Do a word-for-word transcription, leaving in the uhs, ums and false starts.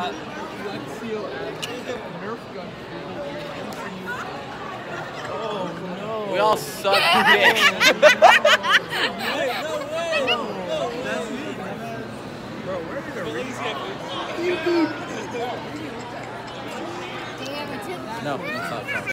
got Lexio and Nerf gun. Oh no. We all suck dick. Wait, no way. No, that's me. Bro, where did the rings get? No, it's not.